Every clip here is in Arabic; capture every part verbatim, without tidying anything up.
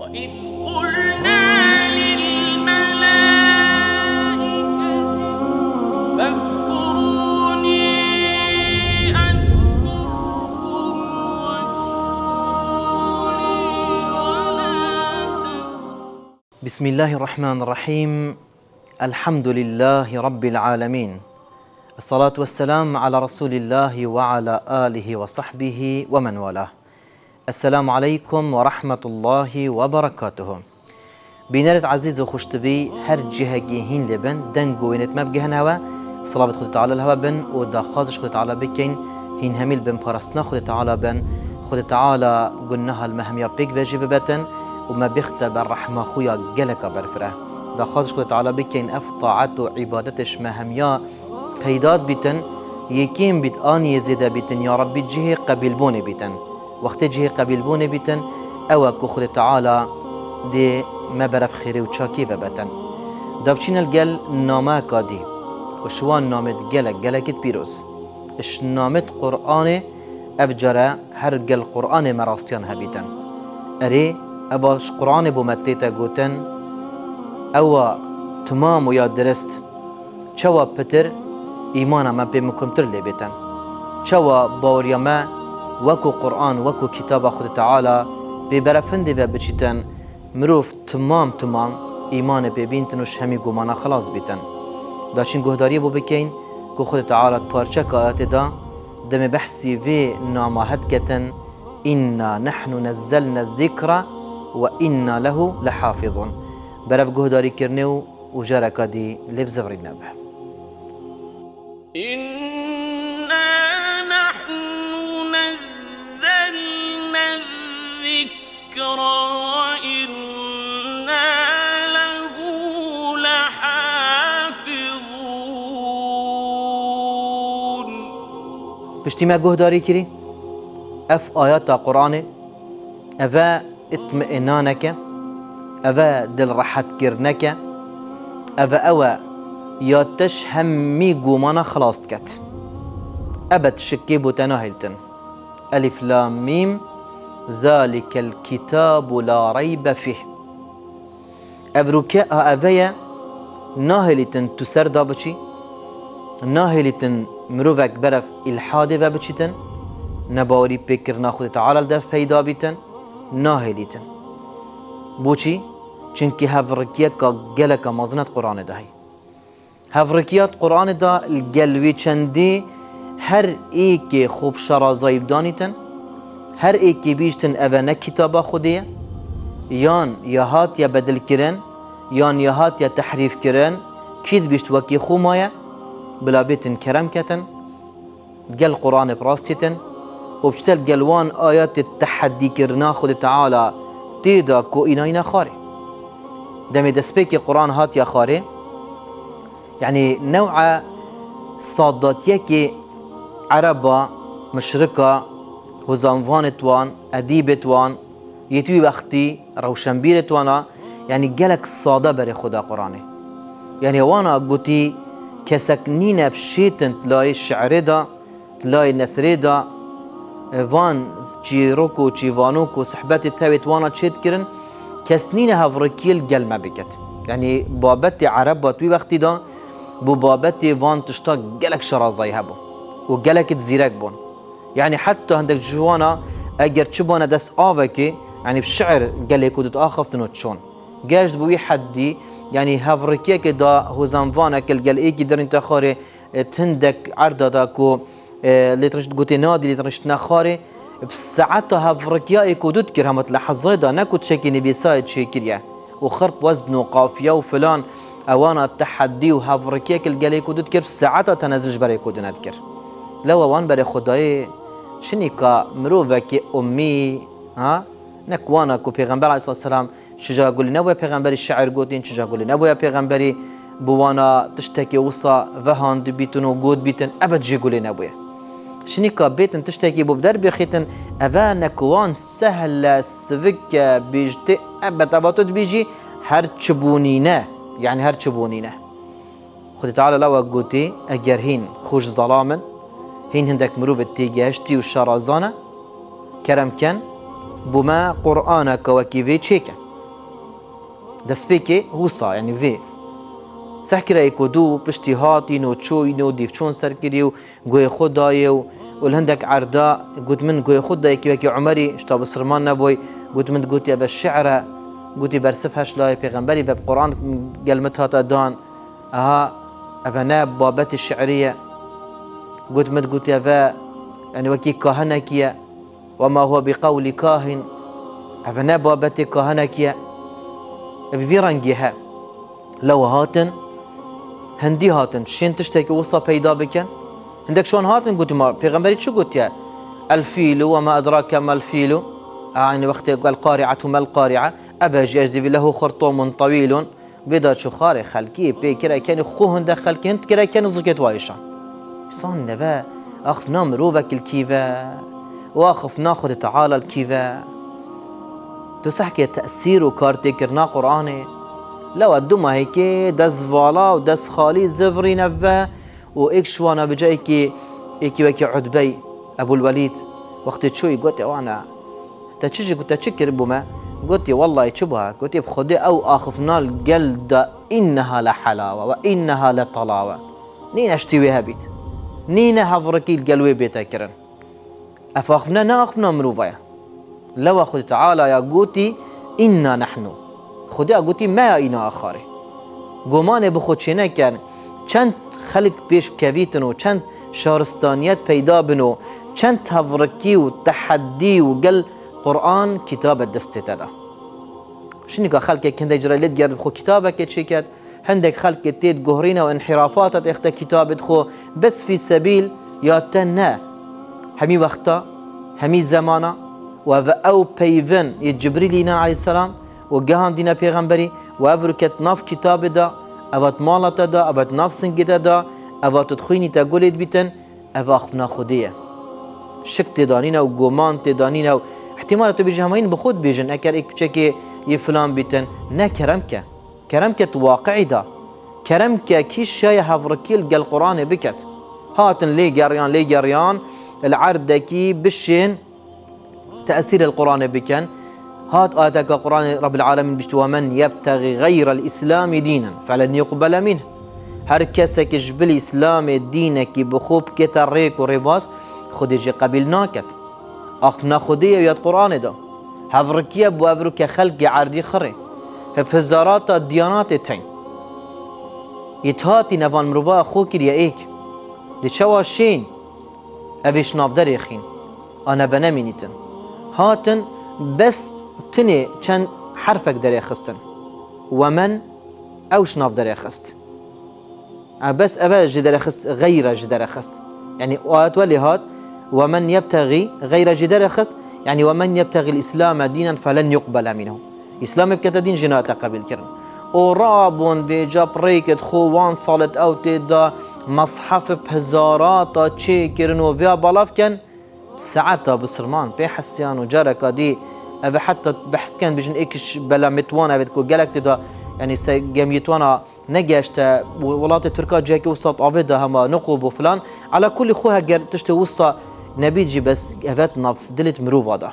وإذ قلنا للملائكة فاذكروني أذكركم واشكروني ولا تكفرون. بسم الله الرحمن الرحيم. الحمد لله رب العالمين، الصلاة والسلام على رسول الله وعلى آله وصحبه ومن والاه. السلام عليكم ورحمة الله وبركاته. بينرد عزيز وخشتبي هر جهة جهين لبن دنجو وينت ما بجهن هوا صلاة خد تعالى الهوا بن ودا خازش خد تعالى بكين هين هميل بن بارسنا خد تعالى بن خد تعالى قلناها المهمية بيك بجيب بتن وما بيختبر رحمة خويا جلك برفره دا خازش خد تعالى بكين أفطاعت وعبادتش مهمية پیداد بیتن یکیم بیت آن یزیده بیتن یا ربی جهه قبیل بونه بیتن وقت جهه قبیل بونه بیتن او که خود تعالی دی مبرف خیره و چاکی و بتن دابچین الگل نامه کادی و شوان نامت گلک گلکت پیروز اش نامت قرآن ابجره هر گل قرآن مراستیان هبیتن اری اباش قرآن بومتیتا گوتن او تمام و یا درست چوا پتر ایمان ما به مکمتر لبیتن چوا باوریا ما وکو قرآن وکو کتاب خود تعالی به برفنده و بچیتن مروف تمام تمام ایمان به بینتنوش همی گمانا خلاص بیتن داشین گهداری بو بکین که خود تعالی پارچه که آیات دا دم بحثی و ناماهد کتن اینا نحن نزلنا الذکر و اینا له لحافظون برف گهداری کرنو و جرکا دی لبزوری نبه إنا نحن نزلنا الذكر وإنا له لحافظون. بشتی ما گهداری کری اف آیات قرآن افا اطمئنانك افا دل راحت کرنك افا اوا یادش همی گومانا خلاص کت ابد شکی بوتناهلتن الف لام میم ذلك الكتاب لا ريب فيه ابروكا اویا ناهلتن تسر دا بچی ناهلتن مروفك برف الحاد و بچیتن نباوری بکرنا خود تعالی دف پیدا بیتن ناهلتن بوچی چونکی هفرکیت که گلک مازنت قرآن دهی هفرکیات قرآن دا الگلوی چندی هر ای که خوب شرازایب دانیتن هر ای که بیشتن اوه کتابا خودیه یان یا هات یا بدل کرن یان یا هات یا تحریف کرن کید بیشت وکی خو مایه بلا بیتن کرم کتن گل قرآن براستیتن و بشتل گلوان آیات تحدی کرنا خود تعالی تیدا کو اینای نخاره دمی دسپی که قرآن هات یا خاره يعني نوع صاداتية كي عربا مشركة وزانفان توان أديب توان يتوي وقتي روشنبير توانا يعني جالك صادة بري خدا قرآني يعني وانا قلتي كسكنين بشيتن تلاقي الشعر دا تلاقي النثر دا وان جيروكو جيوانوكو صحبات التابت وانا تشيت كرن كسنين هفركيل جل ما بكت يعني بابتي عربا توي وقتي دا بو بابتي وان تشتا جلك شرازاي هبو و جلك زيرك بون يعني حتى عندك جوانا اگر چبانا دس آوكي يعني بالشعر جلك ودت آخفتنو تشون جاجد بوي حدي يعني هفركيه كدا هوزانفانا كل جل ايكي در انت خاري تندك عرضا داكو اللي ترشت قوتي نادي اللي ترشت نخاري بساعتها هفركيه ايكو دتكر همت لحظاي دا نكو تشكي نبي سايد شكريا وخرب وزن وقافيه وفلان اوانا التحدي وهافركيك الجليك ودود كير ساعتها تنزج بري كود نذكر لو اوان بري خداي شنيكا مروفك امي ها نكوانا كو پیغمبر عليه الصلاه والسلام شجا قول نبوي پیغمبر الشعر قوتين شجا قول نبوي پیغمبري بوانا تشتكي وصا وهاند بيتن وجود بيتن ابد جي قول نبوي شنيكا بيتن تشتكي ببدر بخيتن اوانا كوان سهل سفك بيجتي ابد اباتود بيجي هر چبونينه يعني هر چبونينه خد تعالى لو قوتي اگر هين خوش ظلاما هين هندك مروف التيجاشتي والشرازانه كرم كان بما قرآنك وكيفي تشيكا دست پیکی وسا یعنی وی سحکر ای کدو پشتی هاتی نو چوی نو دیف چون سر کری و گوی خود دای و والهندك عردا قلت من قوي خد دايك ويكي عمري اشتا بسرمان نبوي قلت من قلت يا بالشعر قلت برسفهاش لاي پیغمبري باب قرآن قلمتها تدان اها افناب بابت الشعرية قلت من قلت يا با يعني وكي كاهنكيا وما هو بقول كاهن افناب بابت كاهنكيا ببيرنجيها لو هاتن هندي هاتن شين تشتكي وصا بيدا بكن عندك شلون هاتن قلت ما پیغمبري شو قلت يا الفيل وما أدراك ما الفيل يعني وقت القارعة ما القارعة أباجي أجذب له خرطوم طويل بدا شو خاري خلقي بي كرا كان خوهن دخل كنت كرا كان زكيت وايشان صان نبا أخف نامروبك الكيفا وأخف ناخذ تعالى الكيفا تسحكي تأثير وكارتي كرنا قرآني لو الدم هيك دس فالا ودس خالي زفري نبا وإكشوانا بجايكي إيكي وكي عدبي أبو الوليد وقت شوي قلت وانا تشجي قلت تشكر بما قلت والله يشبها قلت بخدي أو آخفنا الجلد إنها لحلاوة وإنها لطلاوة نين أشتويها بيت نين هفركي القلوي بيتا كرن أفاخفنا ناخفنا مروفايا لو أخذ تعالى يا قوتي إنا نحن خدي قوتي ما إنا آخاري قومان بخود شنا كان چند خلق پیش کویتن و چند شارستانیت پیدا بنو چند تفرکی و تحدی و قل قرآن کتاب دسته تدا شنو که خلق کنده اجرالید گرد بخو کتابك چی کد هندك خلق تید گهرین و انحرافات اخت کتابت خو بس في سبیل یا تنه همی وقتا همی زمانا و او پیون جبریل اینا علیه السلام و گهان دینا پیغمبری و افرکت ناف کتاب دا اوات مالت دا اوات نفسنگ دا اوات تخوینی تا گلید بیتن او اخفنا خودیه شک تدانین و گمان تدانین و احتمال تو بیجه همین بخود بیجن اکر ایک بچه که یه فلان بیتن نه کرم که کرم که واقعی دا کرم که کیش شای هفرکیل گل قرآن بکت هاتن لی گریان لی گریان العردکی بشین تأثير القرآن بكن هات آتاك قرآن رب العالمين بشت ومن يبتغي غير الإسلام دينا فلن يقبل منه هر كسك جبل إسلام دينك بخوب كتريك ورباس خديجي قبلناك أخنا خديه يا القرآن ده هفركيه بوابرك خلق عردي خري هفزارات الديانات تين يتهاتي نفان مربا أخوك يا إيك دي شواشين أبيش نابدر يخين أنا بنامينيتن هاتن بس تني چند حرفك دري خستن ومن أوش نابدر يخست بس أبا جدر خست غير جدر خست يعني واتولي هات ومن يبتغي غير جدر خست يعني ومن يبتغي الإسلام دينا فلن يقبل منه إسلام بكتا دين جنات قبل كرن ورابون بجاب ريكت خوان صالت أو تدا مصحف بهزارات تشي كرن وفيها بلاف كان ساعتها بسرمان في حسيان وجاركا دي أبا حتى بحث كان بجن إيكش بلا متوانا بدكو قالك تدا يعني جميتوانا نجاشت ولات تركا جاكي وسط عبيدة هما نقوب وفلان على كل خوها تشتي وسط نبيجي بس أفات نف دلت مروف هذا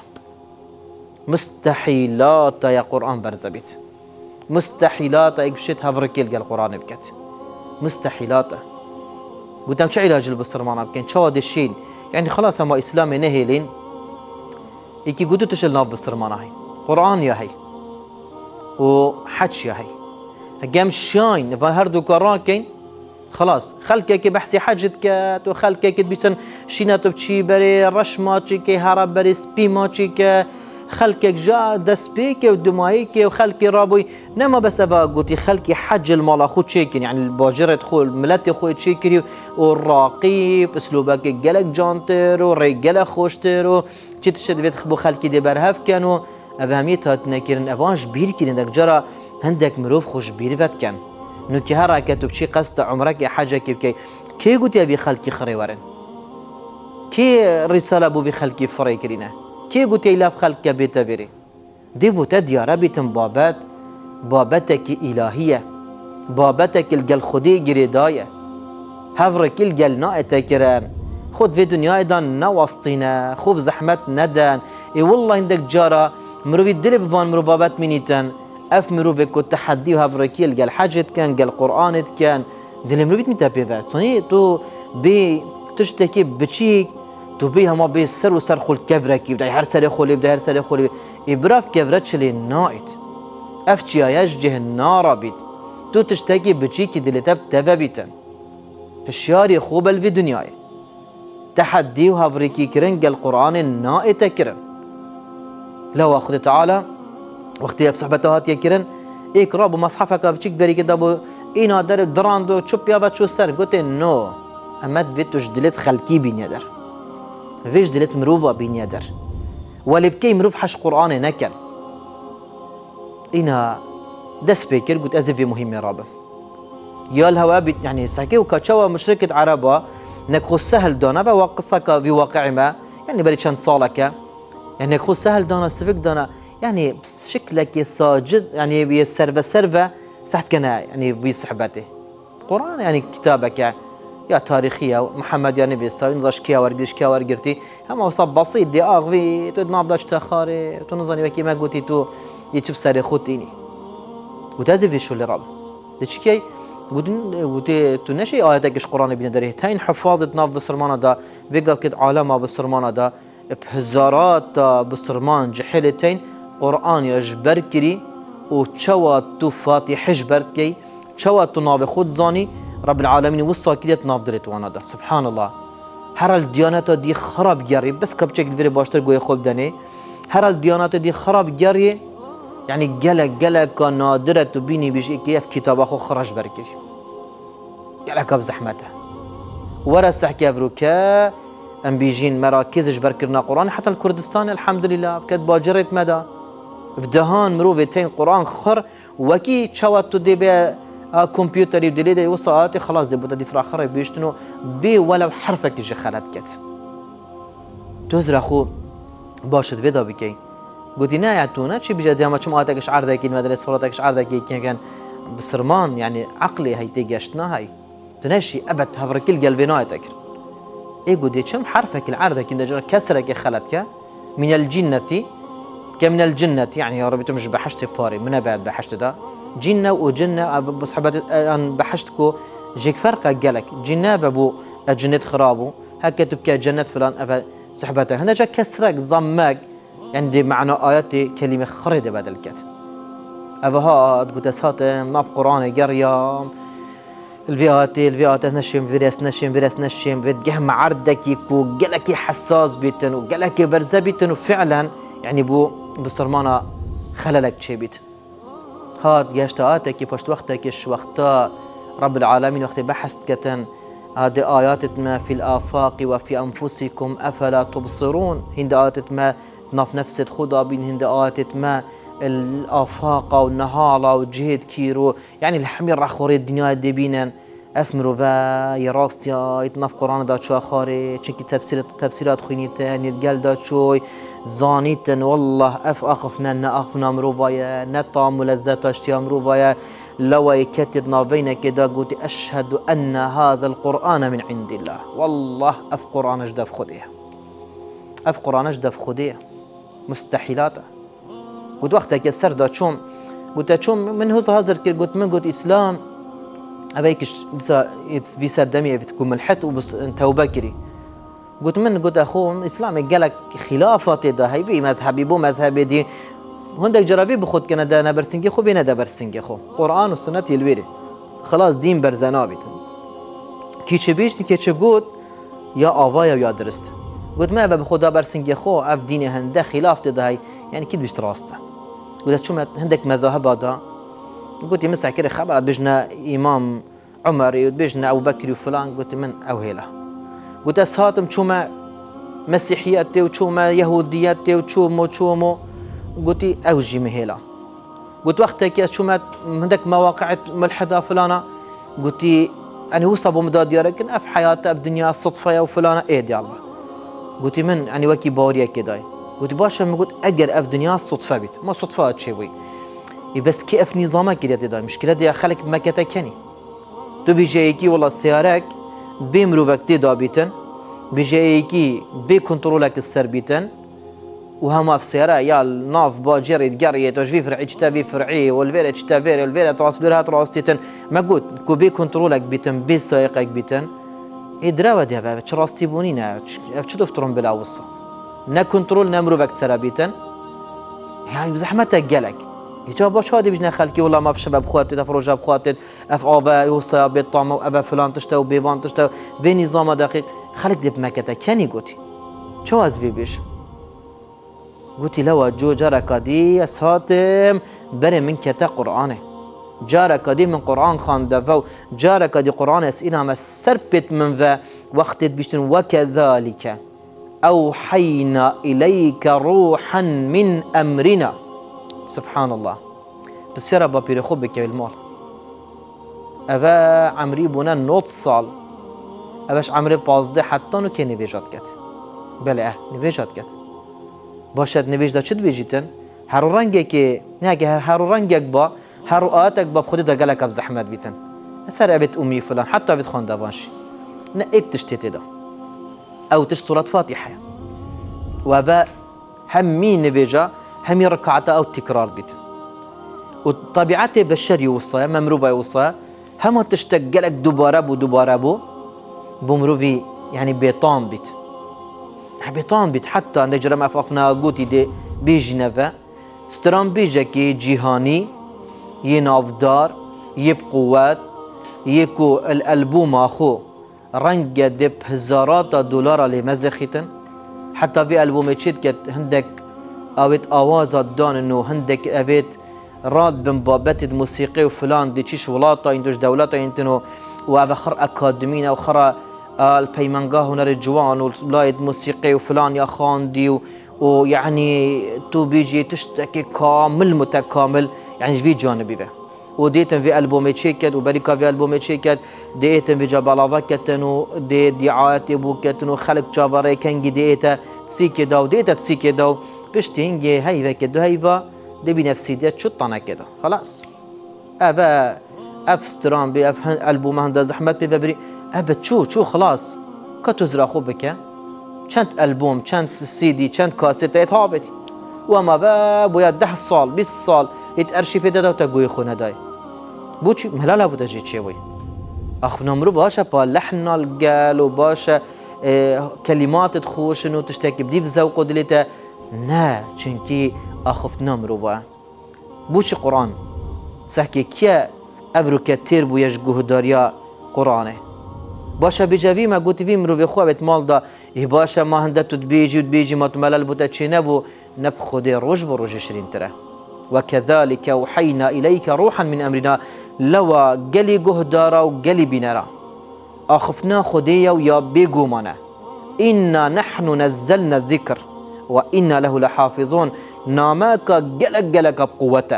مستحيلات يا قرآن برزبيت مستحيلات إكبشت هفركيل قال القرآن بكت مستحيلات قدام شو علاج البصرمان بكين شو هذا الشيء يعني خلاص هما إسلام نهيلين إيكي قدو تشل ناف بصرمان هاي قرآن يا هاي وحج يا هاي قام شاين فهردو كراكين خلاص خلقك بحثي حاجت كات وخلقك بيسن شيناتو بشي بري رشماتشي كي هرب بري سبيماتشي كي خلقك جا دسبيك ودمايك وخلقي رابوي نما بس ابا قلتي خلقي حج المال اخو تشيكن يعني الباجره تخول ملتي اخو تشيكري والراقيب اسلوبك قالك جانتر ورجاله خوشتر تشي تشد بيت خبو خلقي دي برهف كانوا ابهميتها تنكرن افانج بير كي عندك جرى عندك مروف خوش بير فات كان نو كي هرا كتب شي قصد عمرك حاجه كي كي قلت ابي خلقي خري ورن كي رساله ابو بخلقي فري كرينه كي قلت إلاف خلق بيت بري ديفو تديا ربيتن بابات بابتك إلهية بابتك الجل خدي جريداية هفرك الجل نائتكران خد في دنيا أيضا نوسطنا خوب زحمت ندان إي والله عندك جارة مروي الدل بفان مرو بابات منيتن اف مروفك كو تحدي وهفركيل قال حاجت كان قال قرآنت كان دل مروفيت متى بيفات صني تو بي تشتكي بتشيك تو بيها ما بي سر وسر خل كفركي بدا هر سر خل بدا هر سر خل ابراف كفرتش لي نايت اف جياش جه النار بيت تو تشتكي بتشيك دل تب تبابيتن الشاري خوب في دنياي تحدي وهفركي كرن قال قرآن النائت كرن لو اخذ تعالى وقتی اف صحبتها هات یکرن اقرا بو مصحفك بچیک بری که دابو اینا در دراندو چوب یا بچو سر گوته نو امد ویتوش دلت خلکی بینیا در ویش دلت مروفا بینیا در ولی بکی مروف حش قرآن نکن اینا دست بکر گوت از في مهم رابم یا الهوا بيت يعني ساكي وكاتشوا مشركة عربا نكخو سهل دانا با قصة في واقع ما يعني بري چند سالك يعني نكخو سهل دانا سفك دانا يعني بشكلك ثاجد يعني بيسرفة سرفة سحت كنا يعني بصحبته قرآن يعني كتابك يا تاريخية محمد يعني بيستوي نزاش كيا ورقدش كيا ورقرتي هم وصاب بسيط دي أغفي تود نابداش تخاري تو نظني وكي ما قلتي تو يتشوف ساري خوتيني وتازي في شو اللي راب دشكي ودن ودي تو نشي آياتكش قرآن بين دره تين حفاظة ناف بسرمانة دا فيقا كد عالمة بسرمانة دا بهزارات بسرمان جحيلتين قرآن يجبر كري و چوا تو فاتح جبرت كي چوا تو ناب خود زاني رب العالمين وصا كريت ناب درت وانا دا سبحان الله هر الديانات دي خراب جاري بس كبچك الفيري باشتر قوي خوب داني هر الديانات دي خراب جاري يعني جلك جلك نادرة تبيني بيجي كيف كتاب اخو خرج بركي جلك بزحمته ورا كيف روكا ام بيجين مراكز جبركرنا قرآن حتى الكردستان الحمد لله كد باجرت مدى بدهان مروفتين قرآن خر وكي تشوات دي بي كمبيوتر يبدلي دي وصااتي خلاص دي بودا دي فرا خر بيشتنو بي ولو حرفك جي خلات كت توزر اخو باشد بيدا بكي قلت نايعتونا شي بيجا ديما شو ماتك اشعار ذاكي المدرسه صورتك اشعار ذاكي كان بسرمان يعني عقلي هي تيجاشنا هاي تنشي ابد هفركل قلبي نايتك ايه قلت كم حرفك العرضك ان دجر كسرك خلتك من الجنه كمن الجنة يعني يا ربي تمش بحشت باري من بعد بحشت ده جنة وجنة بصحبات أن بحشتكو جيك فرق قالك جنة بابو الجنة خرابو هكا تبكي جنة فلان أفا صحبته هنا جا كسرك ضمك يعني دي معنى آيات كلمة خريدة بدل كت أبا هاد قلت أسهات ناف قرآن قريام الفيات الفيات نشيم فيرس نشيم فيرس نشيم بتجهم عردك يكو قالك حساس بيتن وقالك برزة بيتن وفعلا يعني بو بسرمانة خللك شبيت هاد جاشتاتك باش وقتك ايش وقتا رب العالمين وقت بحثت كتن هذه آيات ما في الآفاق وفي أنفسكم أفلا تبصرون هند آيات ما نف نفسد خدا بين هند آيات ما الآفاق والنهالة والجهد كيرو يعني الحمير رخوري الدنيا دي بينا أفمرو فا يراستيا يتنف قرآن دا شو خاري چنكي تفسيرات تفسيرات خينيتن يتقال دا شوي زانيتن والله أف أخفنا نأخفنا مروبايا نطعم ملذات اشتيا مروبايا لو يكتد نافينا كدا قلت أشهد أن هذا القرآن من عند الله والله أف قرآن أجدف خديه أف قرآن أجدف خديه مستحيلاته قلت وقتك يسر دا شوم قلت شوم من هو هازر كير قلت من قلت إسلام أبيكش بس بيسر دمي بتكون ملحت وبس توبة كري قلت من قلت أخوهم إسلامي قالك خلافات ده هاي بي مذهبي بو مذهبي دي هندك جرابي بخود كنا ده نبرسنجي خو بينا ده برسنجي خو قرآن والسنة يلويري خلاص دين برزنابيت كيش بيشتي كيش قلت يا آوايا يا درست قلت ما بخدا برسنجي خو أف ديني هنده خلاف ده هاي يعني كده بيشت راسته قلت شو هندك مذاهب هذا قلت مسح كده خبرت بجنا إمام عمر بجنا أبو بكر وفلان قلت من أوهله قلت أسهاتم شو ما مسيحياتي وشو ما يهودياتي وشو مو شو مو قلت أوجي مهلا قلت وقتك شو ما عندك مواقع ملحدة فلانة قلت أنا وصبوا مداد ياركن أف حياته بدنيا صدفة يا وفلانة إيه دي الله قلت من يعني وكي بوريا كداي قلت باشا ما قلت أجر أف دنيا صدفة بيت ما صدفة تشوي بس كيف نظامك كده ده مشكلة دي خلك بمكتك كني تو بيجيكي والله سيارك بمروفك تدا بيتن بيجيكي بكنترولك السر بيتن وهما في سيارة يا ناف باجر يتقري تجفي فرعي تشتبي فرعي والفيرة تشتبي والفيرة تواصل هات راستيتن ما قلت كوبي كنترولك بيتن بي سائقك بيتن إدراوة دي بقى راستي بونينا شو تفترون بلا وصة نا كنترول نمرو بك سرا بيتن يعني بزحمتك جالك يجا باش هادي بجنا خلكي والله ما في شباب خواتي تفرجها بخواتي اف ابا يوصى بالطعم وابا فلان تشتو بيبان تشتو بنظام دقيق خلك دي بمكتا كاني قوتي شو ازفي بيش قلتي لو جو جارك دي اساتم بري من كتا قرآنه جارك دي من قرآن خان دفو جارك دي قرآن اسئنا ما سربت من ذا وقت بيشتن وكذلك أوحينا إليك روحا من أمرنا سبحان الله بس يا رب بيري خوب بك بالمال أبا عمري بنا نوت صال أباش عمري بازده حتى نو كي نبيجات كت بله اه نبيجات كت باشد نبيج دا چد بيجيتن هر رنگه نهاجه هر رنگك با هر آتك با بخودي دا قلق بزحمت بيتن سر أبت أمي فلان حتى أبت خان دابانشي نقب تشتيتي دا أو تش سورة فاتحة وبا همي نبيجا همي ركعتا أو تكرار بيتن وطبيعته بشري وصايا ممروبة وصايا هم تشتقلك دوباره بو دوباره بو بمروفي يعني بيطان بيت بيطان بيت حتى عند جرم أفافنا قوتي دي بيجنفا ستران بيجاكي جيهاني ينافدار يب قوات يكو الألبوم أخو رنجة دب هزارات دولار لمزخيتن حتى في ألبوم تشيت كت هندك أويت آوازات دان إنه هندك أبيت راد بن بابت الموسيقى وفلان دي تشيش ولاطة يندوش دولتا ينتنو وأبخر أكاديمينا وخرا البيمانجا هنا الجوان ولايد موسيقى وفلان يا خاندي ويعني تو بيجي تشتكي كامل متكامل يعني في جانبي به وديتن في ألبوم تشيكت وبريكا في ألبوم تشيكت ديتن في جبالا كتنو دي دعايات ابو كتنو خلق جاباري كنجي ديتا تسيكي داو ديتا تسيكي داو بشتينجي هيفا كدو هيفا دي بنفسي ديت شطنا كده خلاص أبا أفستران بي أف ألبوم هندا زحمت ببري أبا تشو تشو خلاص كتوزرا خو بك چند ألبوم چند سيدي چند كاسيت يتهابتي وما با بويا ده سال بیست سال يت أرشيف دادا وتقوي خونه داي بوچ مهلا بودا جي چي وي اخ نمرو باشا با لحن القال وباشا اه كلمات تخوش انه تشتكي بدي بذوق دليته نا چنكي اخف نمرو با بوچ قرآن سحكي كيا افرو كتير بو يجوه داريا قرآنه باشا بجابي ما قلت في مرو بخوا بيت مال دا إيه باشا ما هندا تبيجي وتبيجي ما تملل بوتا تشي نبو نبخدي روج بروج عشرين ترى وكذلك أوحينا إليك روحا من أمرنا لوا قلي قهدارا وقلي بنارا أخفنا خديا ويا بيقومنا إنا نحن نزلنا الذكر وإنا له لحافظون ناماك قلق قلق بقوته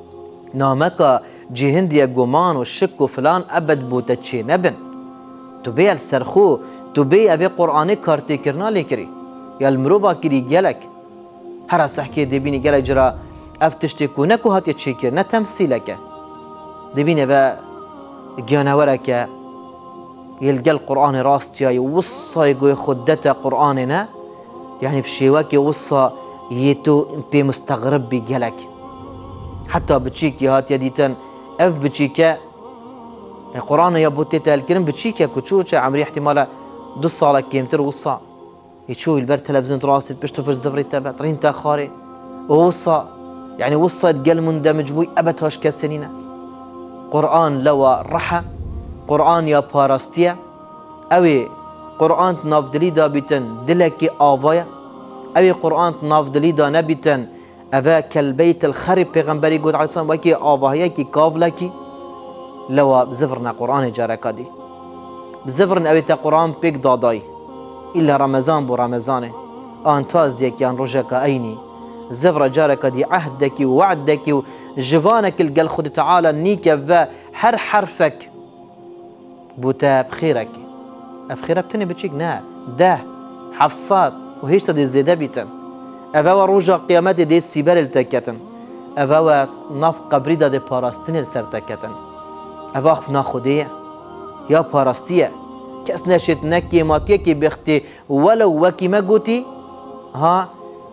ناماك جهنديا قومان والشك وفلان أبد بوتا تشي نبن تبي السرخو تبي أبي قرآني كارتي كرنا لكري يا المروبا كري جلك هرا سحكي دبيني جل جرا أفتشتكو نكو هات يتشكر نتمثيلك دبيني با جانورك يلقى القرآن راستيا يوصى يقول خدته قرآننا يعني بشيواك يوصى يتو بمستغرب بجلك حتى بتشيكي هات يديتن اف بتشيكا القرآن يا بوتيتا الكريم بتشيكا كتشوشا عمري احتمال دو صالة كيمتر وصا يتشو البر تلفزيون راسد بشتو في الزفري تبع طرين تاخاري ووصا يعني وصا يتقل مندمج بوي أبتهاش كسنينة قرآن لوا رحى قرآن يا باراستيا أوي قرآن نافدلي دا بيتن دلكي آوايا أوي قرآن نافدلي دا نبيتن أباك البيت الخرب پیغمبري قد عليه السلام وكي آوايا كي كافلكي لوا بزفرنا قرآن جاركا دي بزفرن أوي تا قرآن بيك داداي إلا رمضان بو رمضانه آنتاز يكيان رجاك أيني زفر جارك دي عهدك ووعدك وجفانك القل خد تعالى نيك و هر حرفك بوتا بخيرك أفخيرة بتني بتشيك نا ده حفصات وهيش تدي زيادة بيتن أفاوا رجا قيامات ديت سيبار التكتن أفاوا ناف قبري دا دي باراستين السرتكتن أفا خفنا خدية يا باراستية كأس نشت نكي ماتيكي بختي ولو وكي ما قوتي ها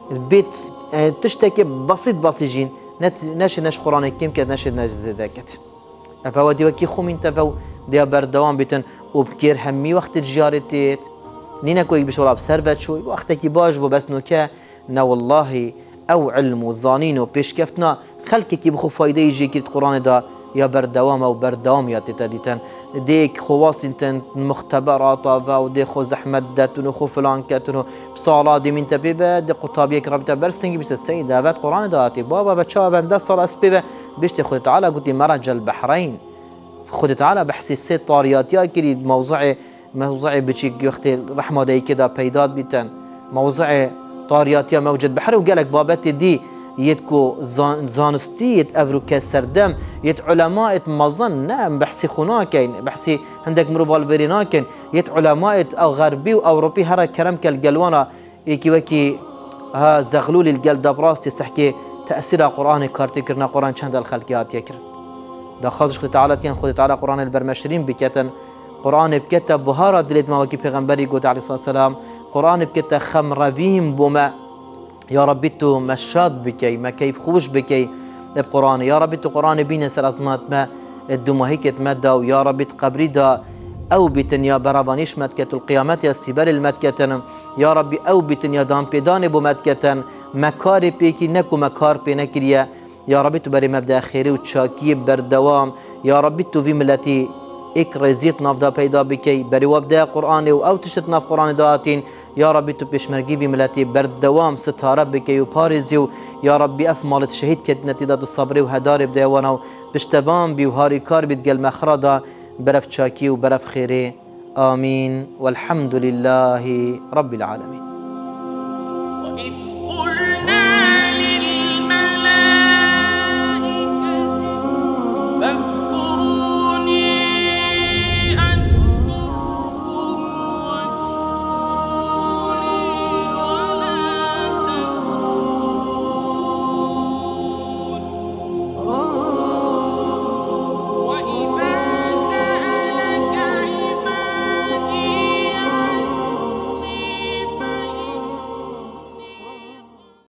البيت تشتكي بسيط بسيط جين نش نش قرآن كم كد نش نش زدكت أفوا دي وكي خو من تفو دي بردوام بيتن وبكير همي وقت تجارتي نينا كوي بشولا بسربت شوي وقتك باش بو بس نوكا نا والله او علم وظانين وبيش كفتنا خلقك كي بخو فايده يجي كيت قرآن دا يا بردوام او بردوام يا تتديتن ديك خواص انت مختبرات و دي خو زحمت دتن خو فلان كتن بصاله دي من تبيبه دي قطابيك ربط برسنج بس السيد ابد قرآن داتي بابا بتشا بنده صار اسبيبه بيشت خد تعالى قلت مرج البحرين خد تعالى بحسي الست طاريات يا كري موضوع موضوع بتشيك وقت رحمه دي كده بيدات بيتن موضوع طاريات يا موجود بحر وقالك بابتي دي يدكو زان زانستي يت افروكا سردم يت علماء مظن نعم بحسي خناكين بحسي عندك مروبال بريناكين يت علماء او غربي واوروبي هرا كرم كالقلوانا يكي وكي ها زغلول القل دبراستي سحكي تاثير قران كارتي كرنا قران چند الخلقيات يكر دا خازش تعالى كان خد تعالى قران البرمشرين بكتن قران بكتب بهارة دلت ما وكي پیغمبري قد عليه الصلاه والسلام قران بكتب خمرويم بما يا ربي تو مشاد بكي ما كيف خوش بكي بقران يا ربي تو قران بين سرازمات ما الدمو هيك مدا ويا ربي قبري دا او بتن يا برابانيش متكت القيامات يا سيبر المتكتن يا ربي او بتن يا دام بيدان بو متكتن مكار بيكي نكو مكار بي نكريا يا ربي تو بري مبدا خيري وتشاكي بردوام يا ربي تو في ملتي اكرزيت نافدا پیدا بكي بري وابدا قرآن او تشت ناف قرآن داتين يا ربي تو بيشمرگي بملتي بردوام ستاره بكي وباريزيو يا ربي اف مالت شهيد كتنتي داد الصبري وهدار بديوانا بشتبان بي وهاري كار بتقل مخردا برف تشاكي وبرف خيري آمين والحمد لله رب العالمين.